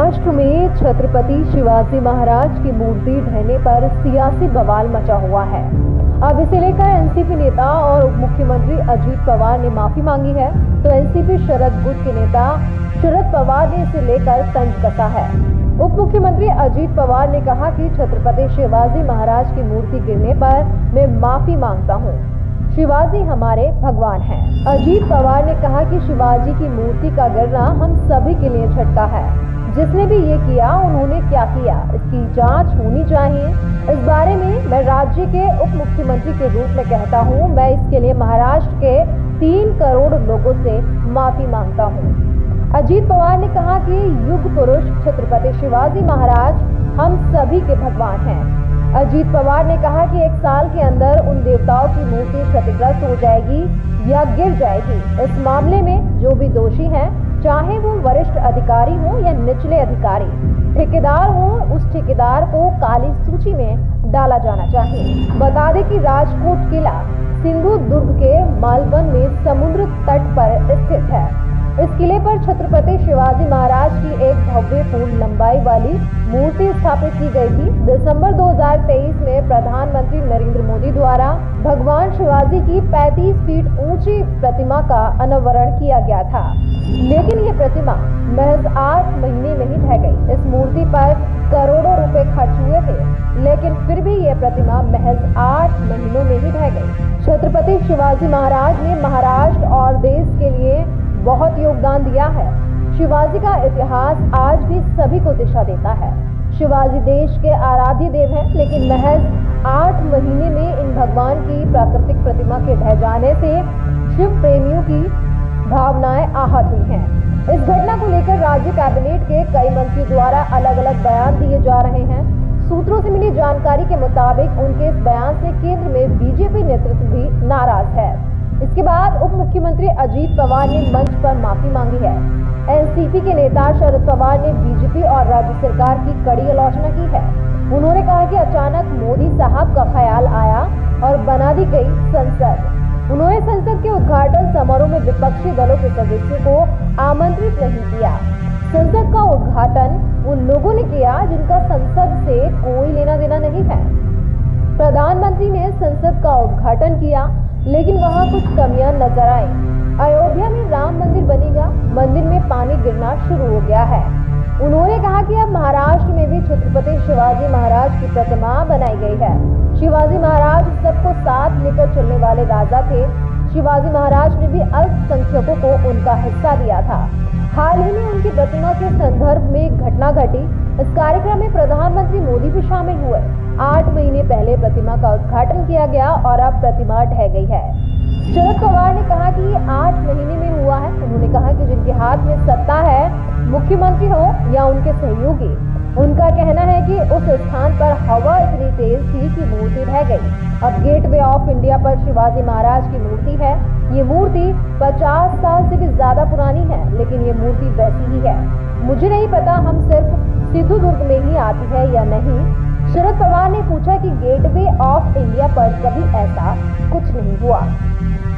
महाराष्ट्र में छत्रपति शिवाजी महाराज की मूर्ति ढहने पर सियासी बवाल मचा हुआ है। अब इसे लेकर एनसीपी नेता और उप मुख्यमंत्री अजीत पवार ने माफी मांगी है, तो एनसीपी शरद गुट के नेता शरद पवार ने इसे लेकर तंज कसा है। उप मुख्यमंत्री अजीत पवार ने कहा कि छत्रपति शिवाजी महाराज की मूर्ति गिरने पर मैं माफी मांगता हूँ। शिवाजी हमारे भगवान हैं। अजीत पवार ने कहा कि शिवाजी की मूर्ति का गिरना हम सभी के लिए झटका है। जिसने भी ये किया उन्होंने क्या किया, इसकी जांच होनी चाहिए। इस बारे में मैं राज्य के उप मुख्यमंत्री के रूप में कहता हूँ, मैं इसके लिए महाराष्ट्र के 3 करोड़ लोगों से माफी मांगता हूँ। अजीत पवार ने कहा कि युग पुरुष छत्रपति शिवाजी महाराज हम सभी के भगवान हैं। अजीत पवार ने कहा कि 1 साल के अंदर उन देवताओं की मूर्ति क्षतिग्रस्त हो जाएगी या गिर जाएगी। इस मामले में जो भी दोषी हैं, चाहे वो वरिष्ठ अधिकारी हो या निचले अधिकारी, ठेकेदार हो, उस ठेकेदार को काली सूची में डाला जाना चाहिए। बता दें कि राजकोट किला सिंधु दुर्ग के मालवन में समुद्र तट पर स्थित है। इस किले पर छत्रपति शिवाजी महाराज की एक भव्य पूर्ण लंबाई वाली मूर्ति स्थापित की गई थी। दिसंबर 2023 में प्रधानमंत्री नरेंद्र मोदी द्वारा भगवान शिवाजी की 35 फीट ऊंची प्रतिमा का अनावरण किया गया था, लेकिन ये प्रतिमा महज 8 महीने में ही ढह गई। इस मूर्ति पर करोड़ों रुपए खर्च हुए थे, लेकिन फिर भी ये प्रतिमा महज 8 महीनों में ही ढह गई। छत्रपति शिवाजी महाराज ने महाराष्ट्र और देश के लिए बहुत योगदान दिया है। शिवाजी का इतिहास आज भी सभी को दिशा देता है। शिवाजी देश के आराध्य देव हैं, लेकिन महज 8 महीने में इन भगवान की प्राकृतिक प्रतिमा के ढह जाने से शिव प्रेमियों की भावनाएं आहत हुई हैं। इस घटना को लेकर राज्य कैबिनेट के कई मंत्रियों द्वारा अलग अलग बयान दिए जा रहे हैं। सूत्रों से मिली जानकारी के मुताबिक उनके इस बयान से केंद्र में बीजेपी नेतृत्व भी नाराज है। इसके बाद उप मुख्यमंत्री अजीत पवार ने मंच पर माफी मांगी है। एनसीपी के नेता शरद पवार ने बीजेपी और राज्य सरकार की कड़ी आलोचना की है। उन्होंने कहा कि अचानक मोदी साहब का ख्याल आया और बना दी गई संसद। उन्होंने संसद के उद्घाटन समारोह में विपक्षी दलों के सदस्यों को आमंत्रित नहीं किया। संसद का उद्घाटन उन लोगों ने किया जिनका संसद से कोई लेना देना नहीं है। प्रधानमंत्री ने संसद का उद्घाटन किया, लेकिन वहां कुछ कमियां नजर आई। अयोध्या में राम मंदिर बनेगा, मंदिर में पानी गिरना शुरू हो गया है। उन्होंने कहा कि अब महाराष्ट्र में भी छत्रपति शिवाजी महाराज की प्रतिमा बनाई गई है। शिवाजी महाराज सबको साथ लेकर चलने वाले राजा थे। शिवाजी महाराज ने भी अल्पसंख्यकों को उनका हिस्सा दिया था। हाल ही में उनकी प्रतिमा के संदर्भ में एक घटना घटी। इस कार्यक्रम में प्रधानमंत्री मोदी भी शामिल हुए। 8 महीने पहले प्रतिमा का उद्घाटन किया गया और अब प्रतिमा ढह गई है। शरद पवार ने कहा कि ये 8 महीने में हुआ है। उन्होंने कहा कि जिनके हाथ में सत्ता है, मुख्यमंत्री हो या उनके सहयोगी, उनका कहना है कि उस स्थान पर हवा इतनी तेज थी कि मूर्ति ढह गई। अब गेटवे ऑफ इंडिया पर शिवाजी महाराज की मूर्ति है। ये मूर्ति 50 साल से भी ज्यादा पुरानी है, लेकिन ये मूर्ति वैसी ही है। मुझे नहीं पता हम सिर्फ सिंधु दुर्ग में ही आती है या नहीं। शरद पवार ने पूछा कि गेटवे ऑफ इंडिया पर कभी ऐसा कुछ नहीं हुआ।